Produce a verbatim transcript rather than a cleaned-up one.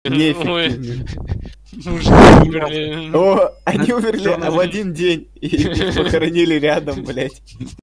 неэффективными. Мужики умерли. О, они умерли в один день и похоронили рядом, блядь.